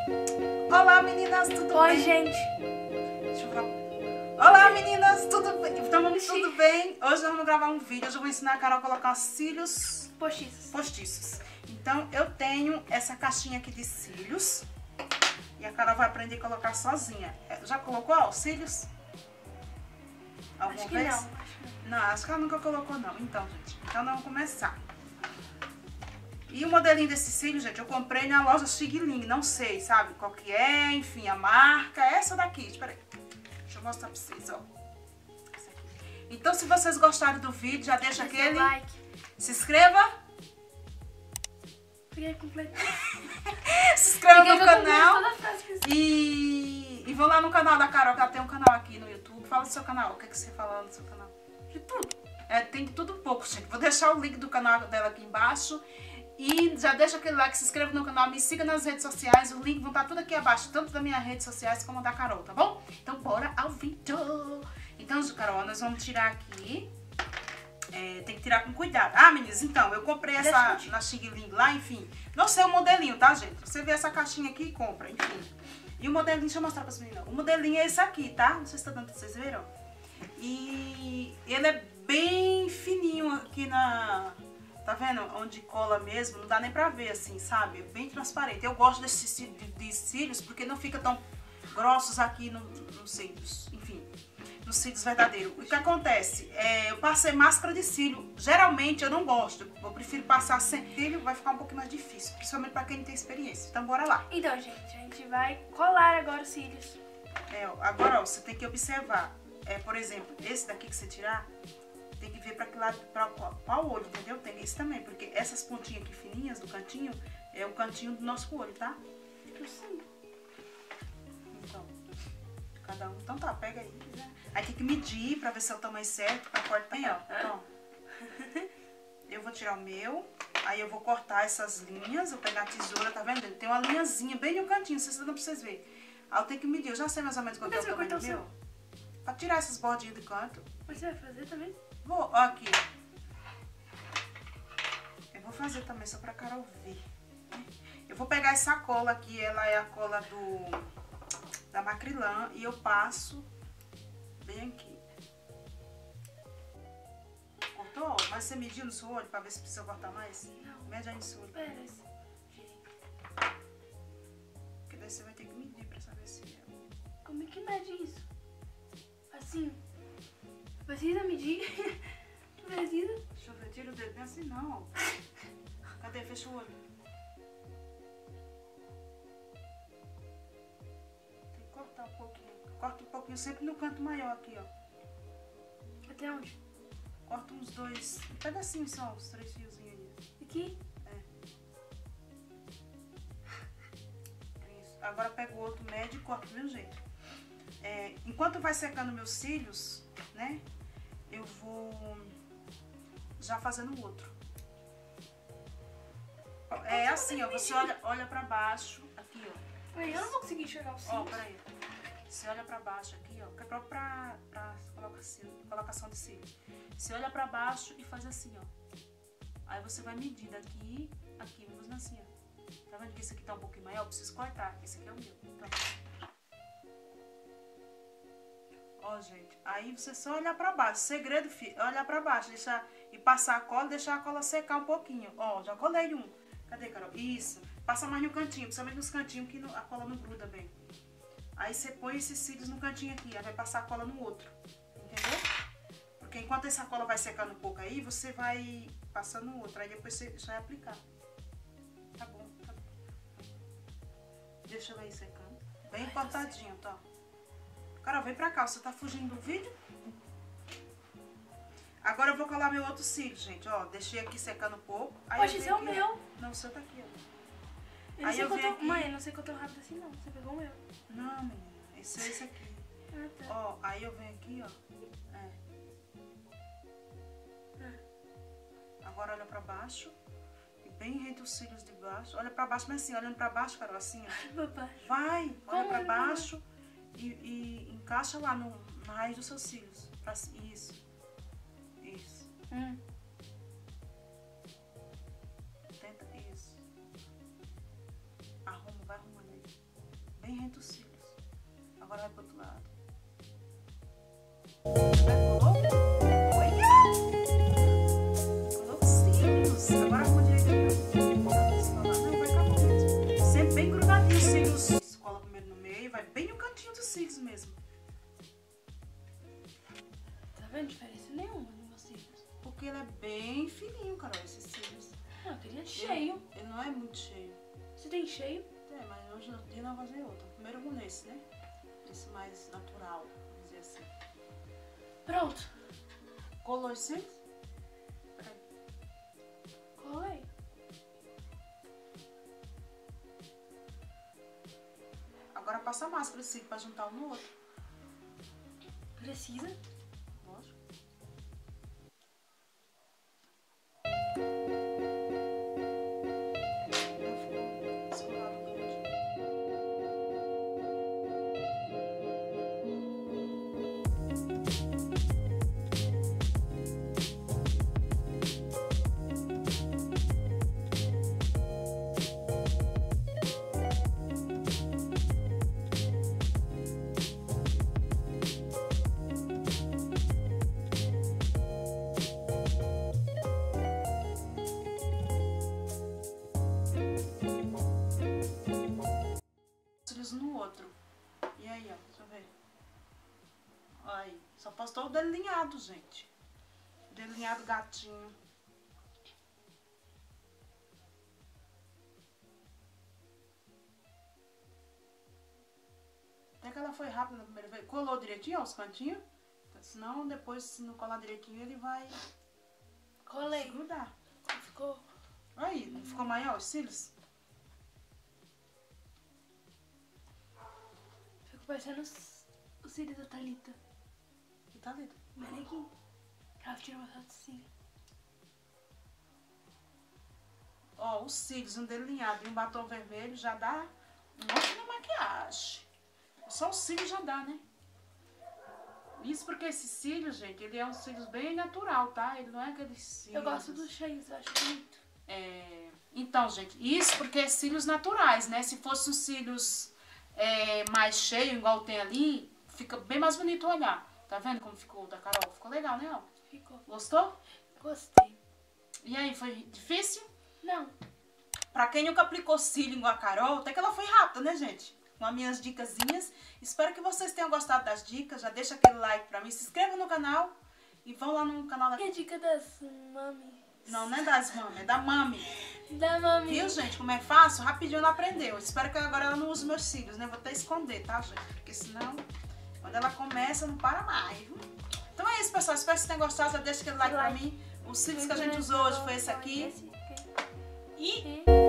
Olá meninas, tudo bem? Oi, gente. Deixa eu falar. Olá meninas, tudo bem? Então, tudo bem? Hoje vamos gravar um vídeo. Hoje eu vou ensinar a Carol a colocar cílios postiços. Então eu tenho essa caixinha aqui de cílios e a Carol vai aprender a colocar sozinha. Já colocou os cílios? Alguma Acho que vez? não. Não, acho que ela nunca colocou não. Então, gente, então nós vamos começar. E o modelinho desse cílio, gente, eu comprei na loja Xing-Ling. Não sei, sabe, qual que é, enfim, a marca. É essa daqui, espera aí. Deixa eu mostrar pra vocês, ó. Essa aqui. Então, se vocês gostarem do vídeo, já deixa aquele like. Se inscreva. Fiquei completo. Se inscreva no canal. E vão lá no canal da Carol, que ela tem um canal aqui no YouTube. Fala do seu canal. O que, é que você fala no seu canal? De tudo. É, tem de tudo um pouco, gente. Vou deixar o link do canal dela aqui embaixo. E já deixa aquele like, se inscreva no canal, me siga nas redes sociais. O link vão estar tudo aqui abaixo, tanto das minhas redes sociais como da Carol, tá bom? Então bora ao vídeo. Então, Carol, nós vamos tirar aqui. Tem que tirar com cuidado. Ah, meninas, então, eu comprei essa na Xing-Ling lá, enfim. Não sei o modelinho, tá, gente? Você vê essa caixinha aqui e compra, enfim. E o modelinho, deixa eu mostrar para as meninas. O modelinho é esse aqui, tá? Não sei se tá dando pra vocês verem, ó. E ele é bem fininho aqui na... Tá vendo? Onde cola mesmo, não dá nem pra ver assim, sabe? É bem transparente. Eu gosto desses de cílios porque não fica tão grossos aqui nos cílios. Enfim, nos cílios verdadeiros. O que acontece? Eu passei máscara de cílio. Geralmente eu não gosto. Eu prefiro passar sem cílio, vai ficar um pouquinho mais difícil. Principalmente pra quem não tem experiência. Então bora lá. Então, gente, a gente vai colar agora os cílios. Agora, ó, você tem que observar. Por exemplo, esse daqui que você tirar... Tem que ver para que lado, para o olho, entendeu? Tem esse também, porque essas pontinhas aqui fininhas do cantinho é o cantinho do nosso olho, tá? Sim. Então, cada um. Então tá, pega aí. Aí tem que medir para ver se é o tamanho certo para cortar bem, ó. Então, eu vou tirar o meu, aí eu vou cortar essas linhas, eu vou pegar a tesoura, tá vendo? Tem uma linhazinha bem no cantinho, não dá pra vocês verem. Aí eu tenho que medir, eu já sei mais ou menos quanto é o tamanho do meu. Pra tirar essas bordinhas do canto. Mas você vai fazer também? Vou, ó, aqui. Eu vou fazer também, só pra Carol ver. Eu vou pegar essa cola aqui, ela é a cola da Macrylan, e eu passo bem aqui. Cortou? Mas você mediu no seu olho pra ver se precisa cortar mais? Não. Mede aí no seu olho. Parece. Porque daí você vai ter que medir pra saber se é. Como é que mede isso? Assim. Precisa medir? Precisa? Deixa eu ver, tira o dedo, não é assim não. Cadê? Fecha o olho. Tem que cortar um pouquinho. Corta um pouquinho sempre no canto maior aqui, ó. Até onde? Corta uns dois, um pedacinho só, uns 3 fiozinhos aí. Aqui? Isso. Agora pega o outro médio e corta do mesmo jeito. Enquanto vai secando meus cílios, né? Eu vou já fazendo o outro. É assim, ó. Você olha pra baixo, aqui, ó. Ai, eu não vou conseguir enxergar o cílio. Ó, peraí. Você olha pra baixo aqui, ó. Que é próprio pra colocação de cílio. Você olha pra baixo e faz assim, ó. Aí você vai medir daqui, aqui, vamos assim, ó. Tá vendo que esse aqui tá um pouquinho maior? Eu preciso cortar. Esse aqui é o meu. Então. Ó, gente, aí você só olhar pra baixo. Segredo, filho, olhar pra baixo, deixar e passar a cola, deixar a cola secar um pouquinho. Ó, já colei um. Cadê, Carol? Isso. Passa mais no cantinho, principalmente nos cantinhos que a cola não gruda bem. Aí você põe esses cílios no cantinho aqui, aí vai passar a cola no outro. Entendeu? Porque enquanto essa cola vai secando um pouco aí, você vai passando no outro. Aí depois você já vai aplicar. Tá bom, tá bom. Deixa ela aí secando. Bem cortadinho, tá? Carol, vem pra cá, você tá fugindo do vídeo? Agora eu vou colar meu outro cílio, gente, ó. Deixei aqui secando um pouco. Hoje esse é o meu. Não, o seu tá aqui, ó. Aí eu venho aqui. Mãe, não sei que eu tô rápido assim, não. Você pegou o meu. Não, menina, esse é esse aqui. Ah, tá. Ó, aí eu venho aqui, ó. Agora olha pra baixo. E bem entre os cílios de baixo. Olha pra baixo, mas assim, olhando pra baixo, Carol, assim, ó. Vai, olha pra baixo. E encaixa lá na raiz dos seus cílios. Isso. Isso. Tenta isso. Vai arrumando aí. dos cílios. Agora vai pro outro lado. Colou? Olha! Colou os cílios. Agora a mão direita aqui. Não, vai com a mão mesmo. Sempre bem grudadinho os cílios. Escola primeiro no meio, vai bem no cantinho dos cílios mesmo. Tá vendo diferença nenhuma nos meus cílios? Porque ele é bem fininho, Carol, esses cílios. Ah, eu queria cheio. Ele não é muito cheio. Você tem cheio? É, mas hoje no dia não vai fazer outro. Primeiro eu vou nesse, né? Esse mais natural, vamos dizer assim. Pronto. Colou os cílios? Colei. Agora passa a máscara esse cílio pra juntar um no outro. Precisa? Lógico. No outro. E aí, ó, deixa eu ver. Aí, só postou o delineado, gente. Delineado gatinho. Até que ela foi rápida na primeira vez. Colou direitinho, ó, os cantinhos. Senão, depois, se não colar direitinho, ele vai Colei. grudar. Ficou. Aí, não ficou maior os cílios? Parecendo os cílios da Thalita. Que tá lindo. Manequim. Ela tirou uma foto de cílio. Ó, os cílios, um delineado e um batom vermelho já dá um monte de maquiagem. Só os cílios já dá, né? Isso porque esse cílio, gente, ele é um cílios bem natural, tá? Ele não é aquele cílios... Eu gosto dos cheios, eu acho bonito. Então, gente, isso porque é cílios naturais, né? Se fosse os cílios mais cheio, igual tem ali, fica bem mais bonito o olhar. Tá vendo como ficou o da Carol? Ficou legal, né? Ó? Ficou. Gostou? Gostei. E aí, foi difícil? Não. Pra quem nunca aplicou cílio igual a Carol, até que ela foi rápida, né, gente? Com as minhas dicasinhas. Espero que vocês tenham gostado das dicas. Já deixa aquele like pra mim. Se inscreva no canal. E vão lá no canal da... E a dica das mami? Não, não é das mami, é da mami. Da mami. Viu, gente? Como é fácil? Rapidinho ela aprendeu. Espero que agora ela não use meus cílios, né? Vou até esconder, tá, gente? Porque senão, quando ela começa, não para mais, viu? Então é isso, pessoal. Espero que vocês tenham gostado. Já deixa aquele like pra mim. Os cílios que a gente usou hoje foi esse aqui. E...